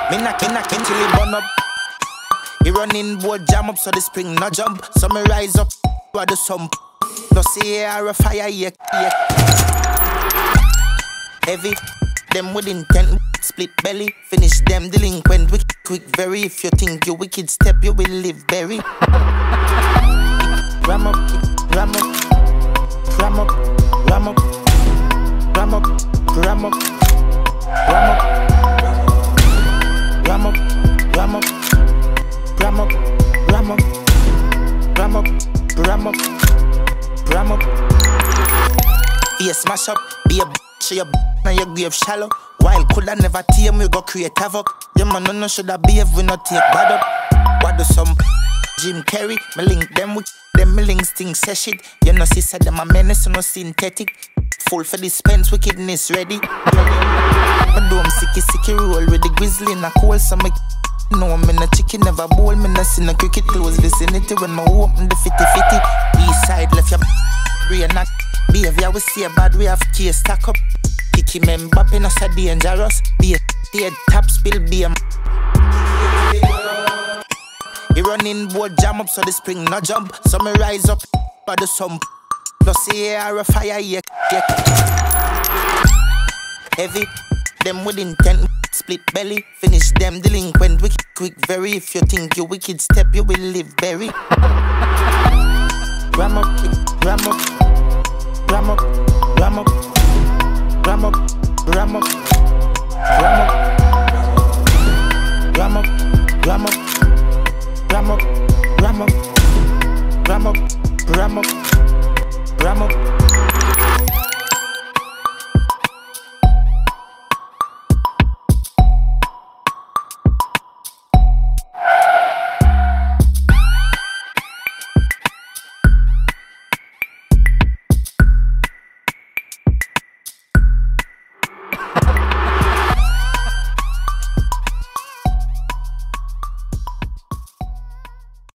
Me knock till he burn up. He running board jam up so the spring no jump. So me rise up, what the sump. No see air a fire, yeah. Heavy, them with intent, split belly. Finish them delinquent, quick very. If you think you wicked step, you will live berry. Ram up, ram up, ram up, ram up, ram up, ram up, ram up, ram up, ram up, ram up, ram up, ram up, ram up, ram up. Yeah, smash up, be a show your now your grave shallow. While coulda never tame, we go create havoc. Your man no shoulda behave, we not take bad up. What do some Jim Carrey? Me link them with them, me links things say shit. You know see said them a menace, no synthetic. Full for dispense, wickedness ready. Me do sicky roll with the grizzly in a cold. So me no, me no chicken never bowl. Me no see no cricket close vicinity when me open the 50-50. East side left your brain knock. Behavior we see a bad, we have case stack up. Kicky men bopping us a dangerous. Be a dead top spill be a. He running board jam up so the spring no jump. So me rise up by the sump. No see air a fire, yeah. Heavy, them with intent, split belly. Finish them delinquent, quick very. If you think you wicked step, you will live berry. Ram up, ram up, ram up, ram up, ram up, ram up, ram up, ram up, ram up, ram up, ram up, ram up, ram up, ram up.